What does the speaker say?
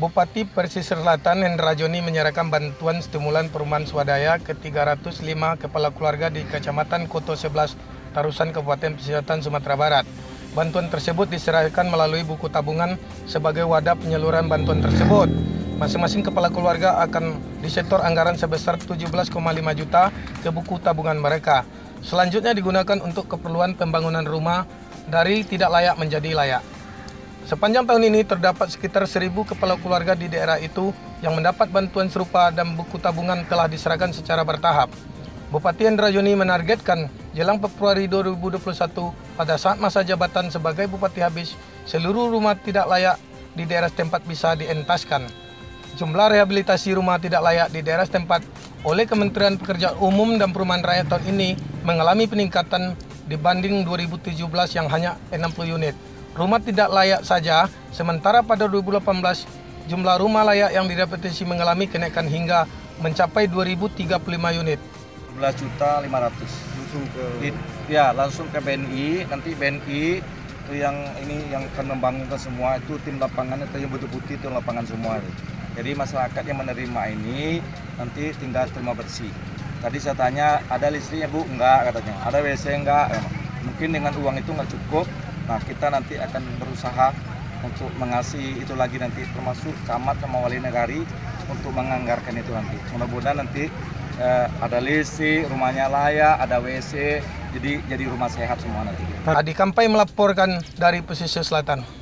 Bupati Pesisir Selatan Hendra Joni menyerahkan bantuan stimulan perumahan swadaya ke 305 kepala keluarga di Kecamatan Koto 11, Tarusan, Kabupaten Pesisir Selatan, Sumatera Barat. Bantuan tersebut diserahkan melalui buku tabungan sebagai wadah penyaluran bantuan tersebut. Masing-masing kepala keluarga akan disetor anggaran sebesar 17,5 juta ke buku tabungan mereka. Selanjutnya digunakan untuk keperluan pembangunan rumah dari tidak layak menjadi layak. Sepanjang tahun ini terdapat sekitar 1.000 kepala keluarga di daerah itu yang mendapat bantuan serupa dan buku tabungan telah diserahkan secara bertahap. Bupati Hendra Joni menargetkan jelang Februari 2021 pada saat masa jabatan sebagai Bupati habis, seluruh rumah tidak layak di daerah setempat bisa dientaskan. Jumlah rehabilitasi rumah tidak layak di daerah setempat oleh Kementerian Pekerjaan Umum dan Perumahan Rakyat tahun ini mengalami peningkatan dibanding 2017 yang hanya 60 unit. Rumah tidak layak saja, sementara pada 2018 jumlah rumah layak yang direhabilitasi mengalami kenaikan hingga mencapai 2.035 unit. 11.500.000 langsung ke BNI. Nanti BNI itu yang akan membangunkan semua, itu tim lapangan itu yang putih itu lapangan semua. Jadi masyarakat yang menerima ini nanti tinggal terima bersih. Tadi saya tanya, ada listriknya Bu? Enggak katanya. Ada WC enggak? Mungkin dengan uang itu nggak cukup. Nah, kita nanti akan berusaha untuk mengasih itu lagi nanti, termasuk camat sama wali negari untuk menganggarkan itu nanti. Mudah-mudahan nanti ada listrik, rumahnya layak, ada WC, jadi rumah sehat semua nanti. Adi Kampai melaporkan dari Pesisir Selatan.